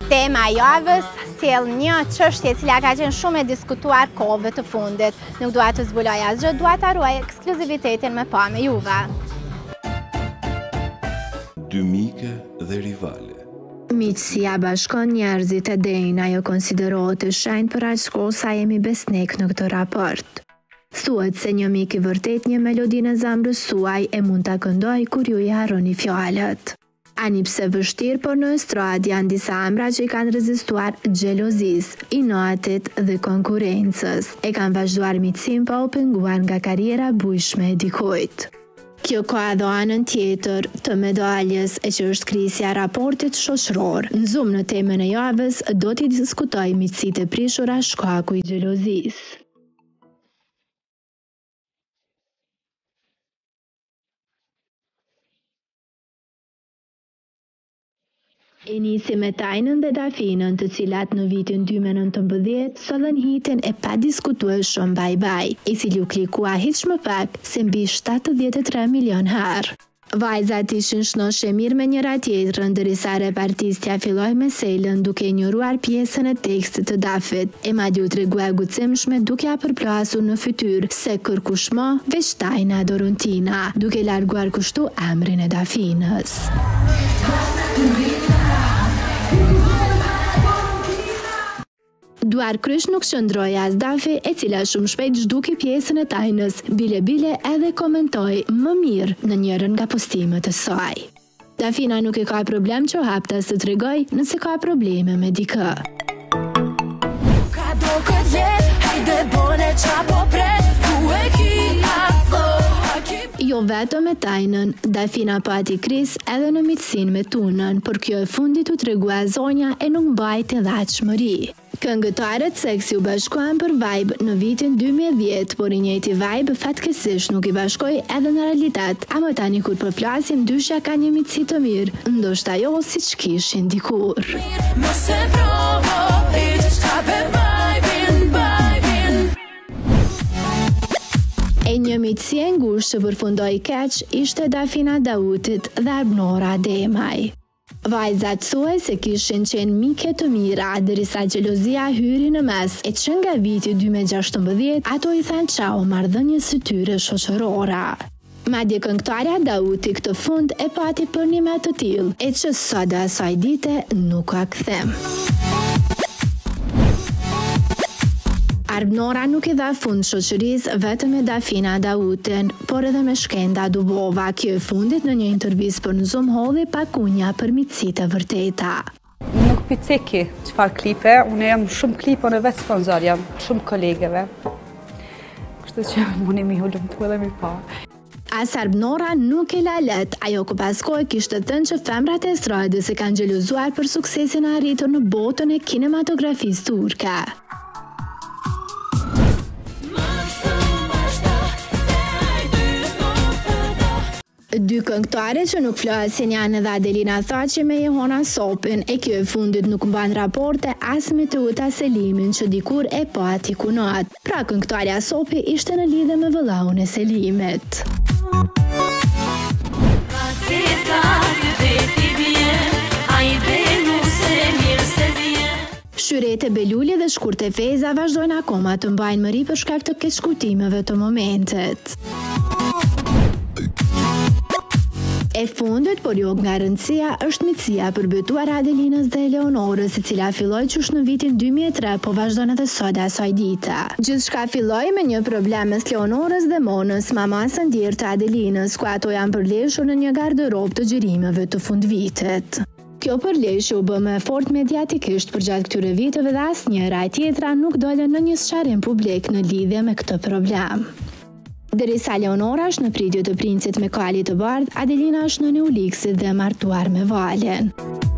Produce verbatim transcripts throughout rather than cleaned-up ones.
Tema e javës sjell një çështje e cila ka qenë shumë e diskutuar kohëve të fundit. Nuk dua të zbuloj asgjë, dua ta ruaj ekskluzivitetin me pa me juve. Dy mike dhe rivale. Miqësia bashkon njerëzit e denj, ajo konsiderohet e shenjtë për aq kohë sa jemi besnik në këtë raport. Thuhet se një mik i vërtet një melodinë e zemrës suaj e mund ta këndoj kur ju i harroni fjalët. Ani pse vështirë, por në estradë janë disa emra që i kanë rezistuar xhelozisë, inoatit dhe konkurrencës. E kanë vazhduar miqësinë pa u penguar nga karriera bujshme e dikujt. Kjo ka edhe anën tjetër të medaljes, e që është krisja e raportit shoqëror. Në Zoom në temën e javës do t'i diskutoj miqësitë e prishura shkaku i xhelozisë. E nisi me Tajnën dhe Dafinën, të cilat në vitin dy mijë e nëntëmbëdhjetë sollën hitin e pa diskutueshëm Bye Bye, i cili u klikua hiç më pak se mbi shtatëdhjetë e tre milion herë. Vajzat ishin shnoshe mirë me njëra tjetrën, derisa repartistja filloi me selën duke injoruar pjesën e tekstit të Dafit, e madje u tregua e guximshme duke ia përplasur në fytyrë se kërkush më veç Tajna Dorontina, duke larguar kështu emrin e Dafinës. Duar krysh nuk qëndroi as Dafi, e cila shumë shpejt zhduki pjesën e Tajnës, bile bile edhe komentoi më mirë në njërin nga postimet e saj. Dafina nuk e ka problem që haptas të tregoj nëse ka probleme me dikë. Jo vetëm me Tajnën, Dafina pati kris edhe në miqësinë me Tunën, por kjo e fundit u tregua zonja e nuk mbajti dhatshmëri. Këngëtarët seksi u bashkuan për Vibe në vitin dy mijë e dhjetë, por i njëjti Vibe fatkesish nuk i bashkoi edhe në realitet. Ama tani kur po flasim, dyshja ka një miqësi të mirë, ndoshta jo siç kishin dikur. E një miqësi e ngushtë që përfundoi keq ishte Dafina Dautit dhe Arbnora Demaj. Vajzat thuaj se kishin qenë mike të mira, derisa xhelozia hyri në mes, e që nga viti dy mijë e gjashtëmbëdhjetë ato i thanë çao marrëdhënies së tyre shoqërora. Madje këngëtarja Dauti këtë fund e pati për një me të tillë, e që sot dhe asaj dite nuk ka kthem. Arbnora nuk i dha fund shoqërisë vetëm me Dafina Dautin, por edhe me Shkenda Dubova. Kjo e fundit në një intervistë për në Zoom hodhi pakunja për miqësitë e vërteta. Nuk piceki çfarë klipe, unë jam shumë klipe në vetë sponsor, jam shumë kolegeve. Kështu që mundi mi hulumtu edhe mi pa. As Arbnora nuk e la let, ajo ku pas kohë kishte thënë që femrat e estradës e kanë xhelozuar për suksesin e arritur në botën e kinematografisë turke. Dy këngëtare që nuk flasin janë edhe Adelina Thaçi me Jehona Sopin, e kjo e fundit nuk mban raporte as me Teuta Selimin që dikur e pati kunat. Pra këngëtarja Sopi ishte në lidhje me vëllaun e Selimit. Shyrete Beluli dhe Shkurte Feza vazhdojnë akoma të mbajnë mëri për shkak të keqkujtimeve të momentit. E fundit, por jo nga rëndësia, është miqësia përbetuar Adelinës dhe Eleonorës, e cila filloi qysh në vitin dy mijë e tre, po vazhdon edhe sot asaj dite. Gjithçka filloi me një problem mes Leonorës dhe Monës, mamas së ndjerë të Adelinës, ku ato janë përleshur në një garderobë të xhirimeve të fundvitit. Kjo përleshje u bë më fort mediatikisht përgjatë këtyre viteve dhe asnjëra e tjetra nuk dole në një sqarim publik në lidhje me këtë problem. Derisa Leonora është në pritje të princit me kali të bardhë, Adelina është në Neuliksit dhe martuar me Valen.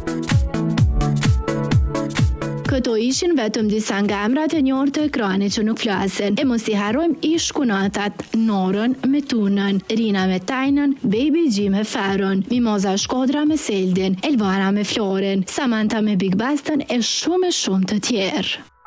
Këto ishin vetëm disa nga emrat e njohur të ekranit që nuk flasin, e mos i harrojmë ish kunatat, Norën me Tunën, Rina me Tajnën, Baby G me Feron, Mimoza Shkodra me Seldin, Elvara me Florin, Samantha me Big Bastën e shumë e shumë të tjerë.